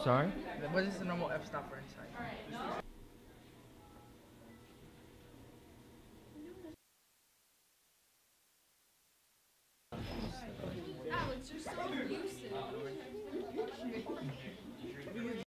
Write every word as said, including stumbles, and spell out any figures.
Sorry? What is the normal f stop for inside?